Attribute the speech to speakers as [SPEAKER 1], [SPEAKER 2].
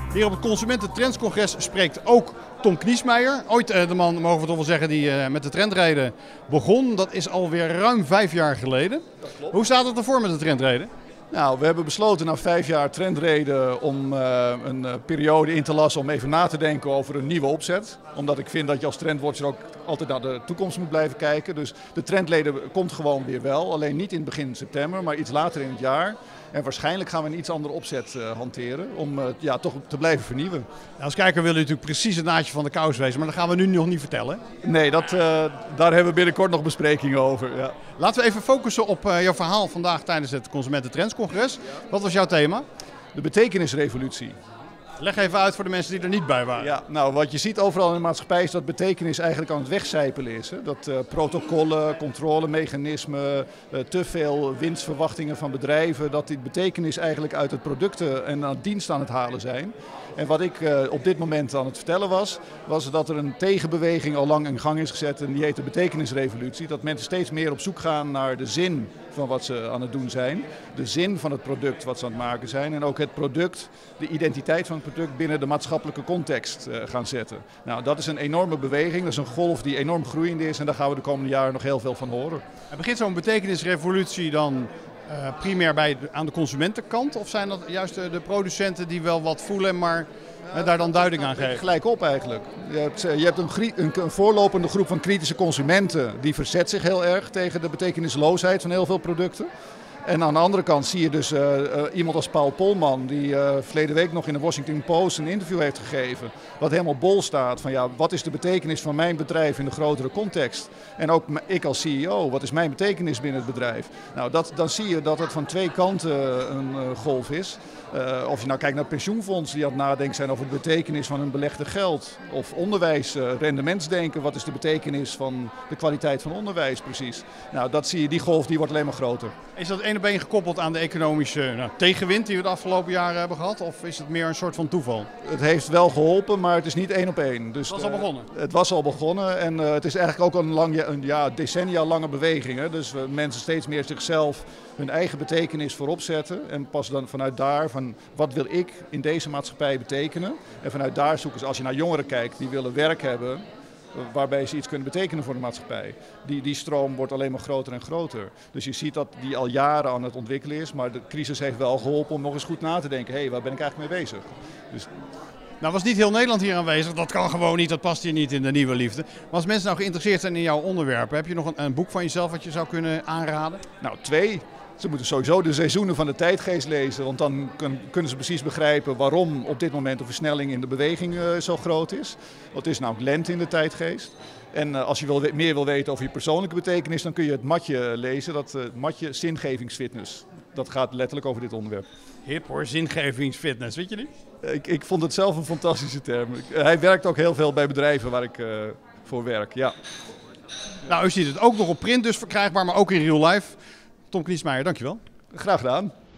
[SPEAKER 1] Hier op het Consumententrendscongres spreekt ook Tom Kniesmeijer. Ooit de man, mogen we toch wel zeggen, die met de trendrijden begon. Dat is alweer ruim 5 jaar geleden. Hoe staat het ervoor met de trendrijden?
[SPEAKER 2] Nou, we hebben besloten na 5 jaar trendreden om een periode in te lassen om even na te denken over een nieuwe opzet. Omdat ik vind dat je als trendwatcher ook altijd naar de toekomst moet blijven kijken. Dus de trendreden komt gewoon weer wel. Alleen niet in het begin september, maar iets later in het jaar. En waarschijnlijk gaan we een iets andere opzet hanteren om toch te blijven vernieuwen.
[SPEAKER 1] Nou, als kijker willen we natuurlijk precies het naadje van de kous wezen, maar dat gaan we nu nog niet vertellen.
[SPEAKER 2] Nee, daar hebben we binnenkort nog besprekingen over. Ja.
[SPEAKER 1] Laten we even focussen op jouw verhaal vandaag tijdens het Consumententrendscongres. Wat was jouw thema?
[SPEAKER 2] De betekenisrevolutie.
[SPEAKER 1] Leg even uit voor de mensen die er niet bij waren.
[SPEAKER 2] Ja, nou, wat je ziet overal in de maatschappij is dat betekenis eigenlijk aan het wegcijpelen is. Hè? Dat protocollen, controlemechanismen, te veel winstverwachtingen van bedrijven, dat die betekenis eigenlijk uit het producten en aan dienst aan het halen zijn. En wat ik op dit moment aan het vertellen was dat er een tegenbeweging al lang in gang is gezet en die heet de betekenisrevolutie. Dat mensen steeds meer op zoek gaan naar de zin van wat ze aan het doen zijn. De zin van het product wat ze aan het maken zijn en ook het product, de identiteit van het product binnen de maatschappelijke context gaan zetten. Nou, dat is een enorme beweging, dat is een golf die enorm groeiend is en daar gaan we de komende jaren nog heel veel van horen.
[SPEAKER 1] En begint zo'n betekenisrevolutie dan primair aan de consumentenkant of zijn dat juist de producenten die wel wat voelen, maar daar dan duiding aan geven?
[SPEAKER 2] Gelijk op eigenlijk. Je hebt een voorlopende groep van kritische consumenten die verzet zich heel erg tegen de betekenisloosheid van heel veel producten. En aan de andere kant zie je dus iemand als Paul Polman die verleden week nog in de Washington Post een interview heeft gegeven. Wat helemaal bol staat van wat is de betekenis van mijn bedrijf in de grotere context. En ook ik als CEO, wat is mijn betekenis binnen het bedrijf. Nou, dan zie je dat het van twee kanten een golf is. Of je nou kijkt naar pensioenfondsen die aan het nadenken zijn over de betekenis van hun belegde geld. Of onderwijs, rendementsdenken, wat is de betekenis van de kwaliteit van onderwijs precies. Nou, dat zie je, die golf die wordt alleen maar groter.
[SPEAKER 1] Is dat één op één gekoppeld aan de economische tegenwind die we de afgelopen jaren hebben gehad? Of is het meer een soort van toeval?
[SPEAKER 2] Het heeft wel geholpen, maar het is niet één op één. Dus,
[SPEAKER 1] het was al begonnen?
[SPEAKER 2] Het was al begonnen en het is eigenlijk ook een decennia lange beweging. Hè? Dus mensen steeds meer zichzelf hun eigen betekenis voorop zetten. En pas dan vanuit daar van wat wil ik in deze maatschappij betekenen. En vanuit daar zoeken ze, als je naar jongeren kijkt, die willen werk hebben waarbij ze iets kunnen betekenen voor de maatschappij. Die stroom wordt alleen maar groter en groter. Dus je ziet dat die al jaren aan het ontwikkelen is, maar de crisis heeft wel geholpen om nog eens goed na te denken. Waar ben ik eigenlijk mee bezig? Dus
[SPEAKER 1] nou was niet heel Nederland hier aanwezig, dat kan gewoon niet, dat past hier niet in de nieuwe liefde. Maar als mensen nou geïnteresseerd zijn in jouw onderwerpen, heb je nog een boek van jezelf wat je zou kunnen aanraden?
[SPEAKER 2] Nou, 2. Ze moeten sowieso de seizoenen van de tijdgeest lezen, want dan kunnen ze precies begrijpen waarom op dit moment de versnelling in de beweging zo groot is. Want het is namelijk lente in de tijdgeest. En als je meer wil weten over je persoonlijke betekenis, dan kun je het matje lezen, dat matje zingevingsfitness. Dat gaat letterlijk over dit onderwerp.
[SPEAKER 1] Hip hoor, zingevingsfitness, weet je niet?
[SPEAKER 2] Ik vond het zelf een fantastische term. Hij werkt ook heel veel bij bedrijven waar ik voor werk, ja.
[SPEAKER 1] Nou, u ziet het ook nog op print dus verkrijgbaar, maar ook in real life. Tom Kniesmeijer, dankjewel.
[SPEAKER 2] Graag gedaan.